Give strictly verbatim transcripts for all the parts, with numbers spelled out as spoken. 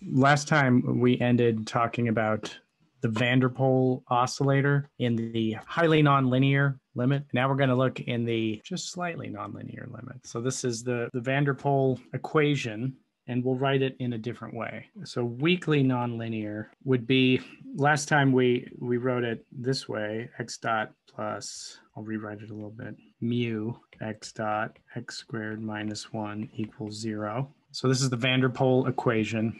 last time we ended talking about the van der Pol oscillator in the highly nonlinear limit. Now we're going to look in the just slightly nonlinear limit. So this is the, the van der Pol equation, and we'll write it in a different way. So weakly nonlinear would be, last time we, we wrote it this way, x dot plus, I'll rewrite it a little bit, mu x dot x squared minus one equals zero. So this is the van der Pol equation.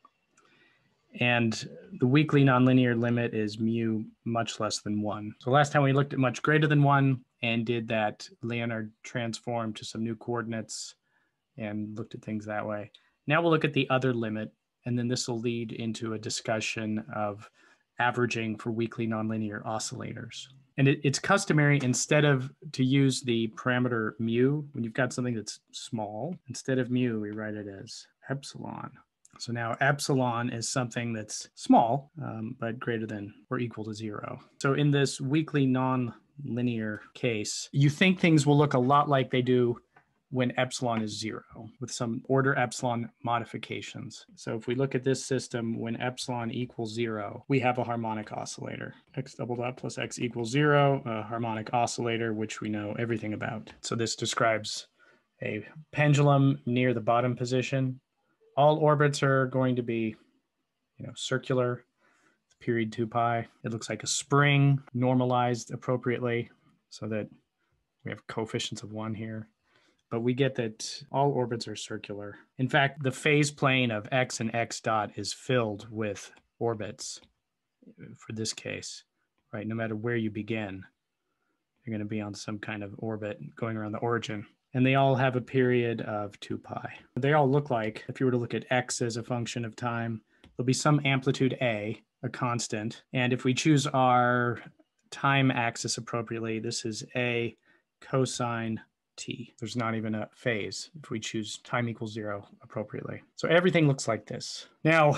And the weakly nonlinear limit is mu much less than one. So last time we looked at much greater than one and did that Leonard transform to some new coordinates and looked at things that way. Now we'll look at the other limit, and then this will lead into a discussion of averaging for weakly nonlinear oscillators. And it, it's customary, instead of to use the parameter mu, when you've got something that's small, instead of mu, we write it as epsilon. So now epsilon is something that's small, um, but greater than or equal to zero. So in this weakly non-linear case, you think things will look a lot like they do when epsilon is zero, with some order epsilon modifications. So if we look at this system, when epsilon equals zero, we have a harmonic oscillator. X double dot plus x equals zero, a harmonic oscillator, which we know everything about. So this describes a pendulum near the bottom position. All orbits are going to be, you know, circular, period two pi. It looks like a spring normalized appropriately so that we have coefficients of one here. But we get that all orbits are circular. In fact, the phase plane of x and x dot is filled with orbits for this case, right? No matter where you begin, you're going to be on some kind of orbit going around the origin. And they all have a period of two pi. They all look like, if you were to look at x as a function of time, there'll be some amplitude a, a constant. And if we choose our time axis appropriately, this is a cosine t. There's not even a phase if we choose time equals zero appropriately. So everything looks like this. Now,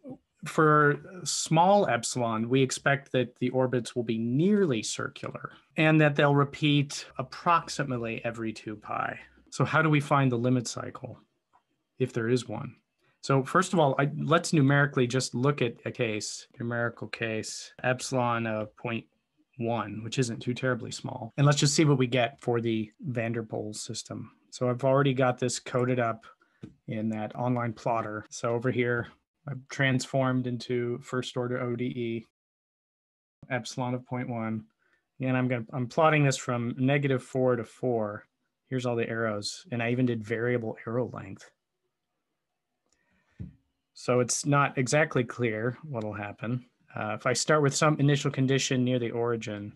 for small epsilon, we expect that the orbits will be nearly circular and that they'll repeat approximately every two pi. So how do we find the limit cycle, if there is one? So first of all, I, let's numerically just look at a case, numerical case, epsilon of zero point one, which isn't too terribly small. And let's just see what we get for the van der Pol system. So I've already got this coded up in that online plotter. So over here, I've transformed into first order O D E, epsilon of zero point one. And I'm going to, I'm plotting this from negative four to four. Here's all the arrows. And I even did variable arrow length. So it's not exactly clear what will happen. Uh, if I start with some initial condition near the origin,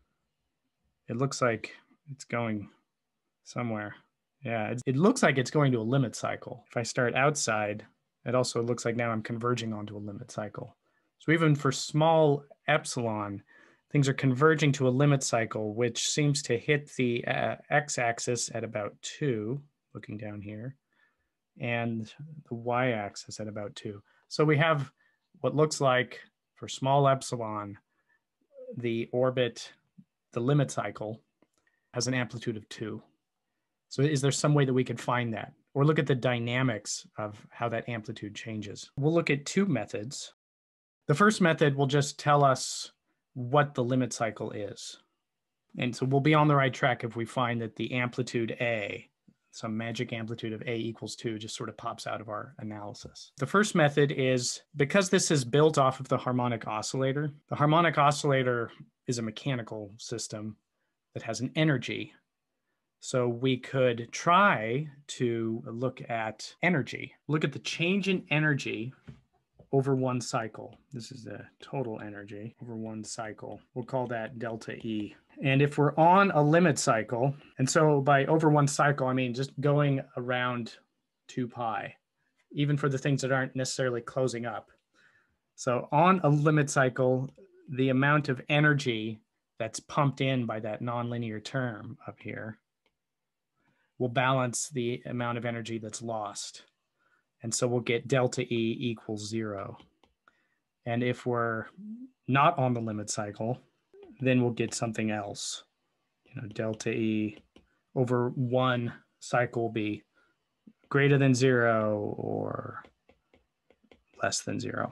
it looks like it's going somewhere. Yeah, it, it looks like it's going to a limit cycle. If I start outside, it also looks like now I'm converging onto a limit cycle. So even for small epsilon, things are converging to a limit cycle, which seems to hit the uh, x-axis at about two, looking down here, and the y-axis at about two. So we have what looks like, for small epsilon, the orbit, the limit cycle, has an amplitude of two. So is there some way that we could find that? Or look at the dynamics of how that amplitude changes? We'll look at two methods. The first method will just tell us what the limit cycle is. And so we'll be on the right track if we find that the amplitude A, some magic amplitude of A equals two, just sort of pops out of our analysis. The first method is, because this is built off of the harmonic oscillator, the harmonic oscillator is a mechanical system that has an energy. So we could try to look at energy, look at the change in energy over one cycle. This is the total energy over one cycle. We'll call that delta E. And if we're on a limit cycle, and so by over one cycle, I mean just going around two pi, even for the things that aren't necessarily closing up. So on a limit cycle, the amount of energy that's pumped in by that nonlinear term up here will balance the amount of energy that's lost. And so we'll get delta E equals zero. And if we're not on the limit cycle, then we'll get something else. You know, delta E over one cycle will be greater than zero or less than zero.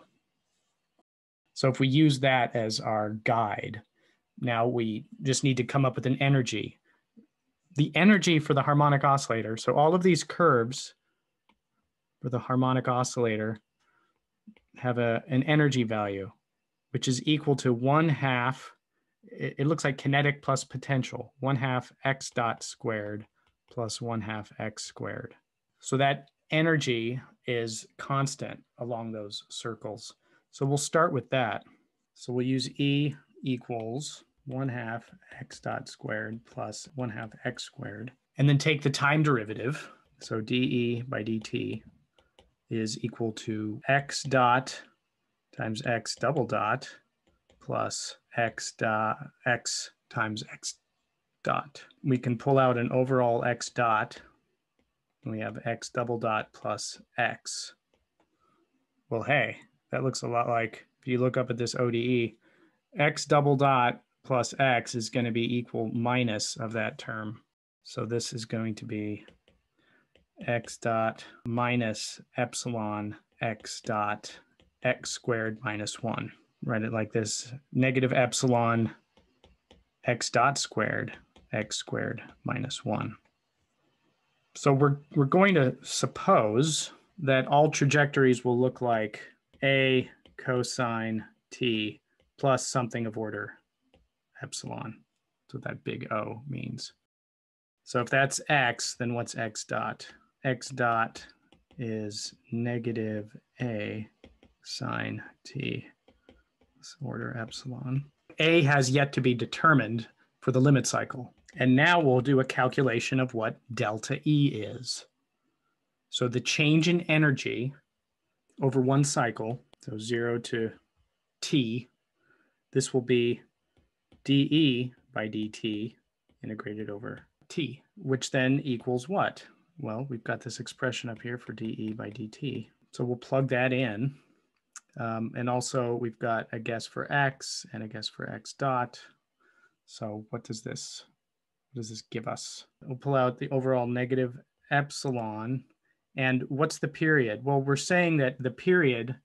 So if we use that as our guide, now we just need to come up with an energy. The energy for the harmonic oscillator, so all of these curves for the harmonic oscillator have a, an energy value, which is equal to one half, it, it looks like kinetic plus potential, one half x dot squared plus one half x squared. So that energy is constant along those circles. So we'll start with that. So we'll use E equals one half x dot squared plus one half x squared, and then take the time derivative. So dE by dt is equal to x dot times x double dot plus x dot x times x dot. We can pull out an overall x dot. We have x double dot plus x. Well, hey, that looks a lot like, if you look up at this O D E, x double dot plus x is going to be equal minus of that term. So this is going to be x dot minus epsilon x dot x squared minus one. Write it like this: negative epsilon x dot squared x squared minus one. So we're, we're going to suppose that all trajectories will look like a cosine t plus something of order epsilon. That's what that big O means. So if that's x, then what's x dot? X dot is negative a sine t plus order epsilon. A has yet to be determined for the limit cycle. And now we'll do a calculation of what delta E is. So the change in energy over one cycle, so zero to t, this will be dE by dt integrated over t, which then equals what? Well, we've got this expression up here for dE by dt. So we'll plug that in. Um, and also we've got a guess for x and a guess for x dot. So what does this, what does this give us? We'll pull out the overall negative epsilon. And what's the period? Well, we're saying that the period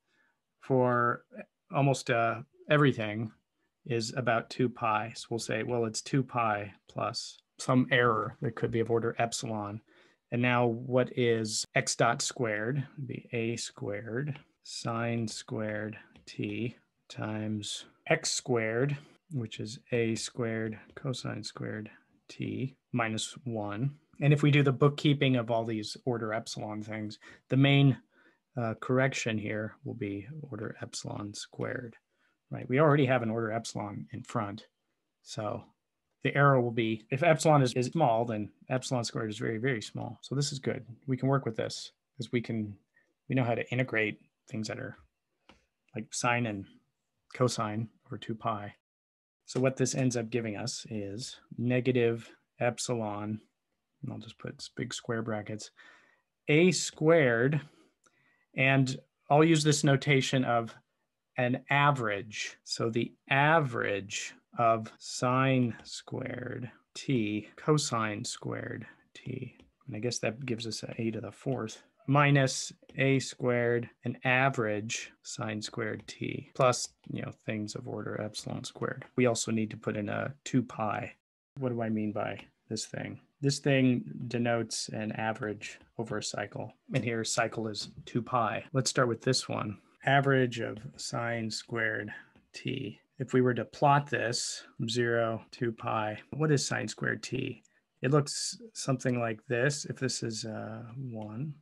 for almost uh, everything is about two pi. So we'll say, well, it's two pi plus some error that could be of order epsilon. And now what is x dot squared? It'd be a squared sine squared t times x squared, which is a squared cosine squared t minus one. And if we do the bookkeeping of all these order epsilon things, the main uh, correction here will be order epsilon squared, right? We already have an order epsilon in front. So the error will be, if epsilon is, is small, then epsilon squared is very, very small. So this is good. We can work with this because we can, we know how to integrate things that are like sine and cosine over two pi. So what this ends up giving us is negative epsilon, and I'll just put big square brackets, a squared, and I'll use this notation of an average. So the average of sine squared t cosine squared t, and I guess that gives us a a to the fourth, minus a squared, an average sine squared t, plus, you know, things of order epsilon squared. We also need to put in a two pi. What do I mean by this thing? This thing denotes an average over a cycle. And here cycle is two pi. Let's start with this one. Average of sine squared t. If we were to plot this, zero, two pi, what is sine squared t? It looks something like this. If this is uh, one,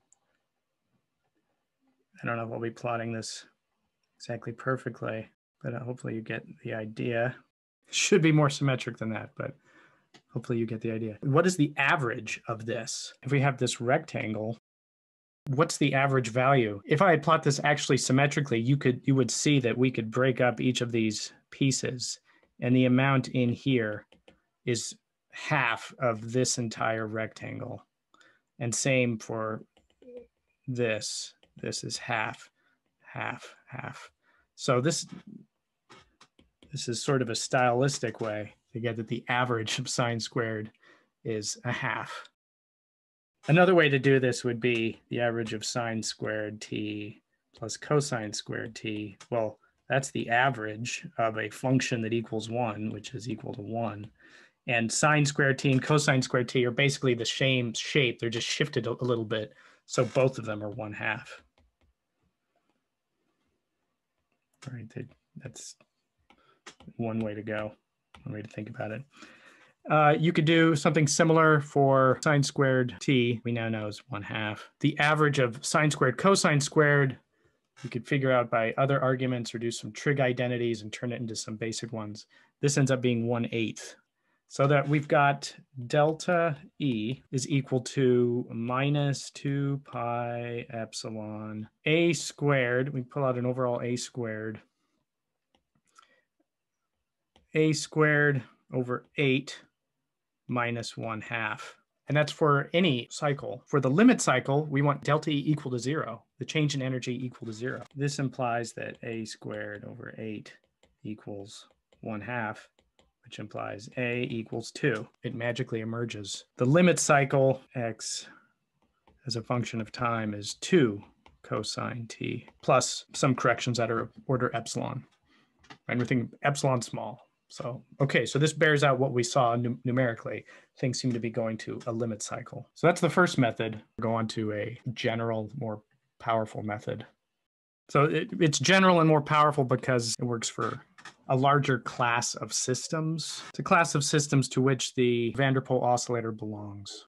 I don't know if I'll be plotting this exactly perfectly, but uh, hopefully you get the idea. It should be more symmetric than that, but hopefully you get the idea. What is the average of this? If we have this rectangle, what's the average value? If I had plot this actually symmetrically, you could you would see that we could break up each of these pieces, and the amount in here is half of this entire rectangle. And same for this. This is half, half, half. So this, this is sort of a stylistic way to get that the average of sine squared is a half. Another way to do this would be the average of sine squared t plus cosine squared t. Well, that's the average of a function that equals one, which is equal to one. And sine squared t and cosine squared t are basically the same shape. They're just shifted a little bit. So both of them are one half. All right, that's one way to go, one way to think about it. Uh, you could do something similar for sine squared t. We now know is one half. The average of sine squared cosine squared, you could figure out by other arguments or do some trig identities and turn it into some basic ones. This ends up being one eighth. So that we've got delta E is equal to minus two pi epsilon a squared. We pull out an overall a squared. A squared over eight minus one half. And that's for any cycle. For the limit cycle, we want delta E equal to zero, the change in energy equal to zero. This implies that a squared over eight equals one half, which implies a equals two. It magically emerges. The limit cycle, x as a function of time, is two cosine t, plus some corrections that are order epsilon. And we're thinking epsilon small. So, okay, so this bears out what we saw num numerically. Things seem to be going to a limit cycle. So that's the first method. We'll go on to a general, more powerful method. So it, it's general and more powerful because it works for a larger class of systems. It's a class of systems to which the van der Pol oscillator belongs.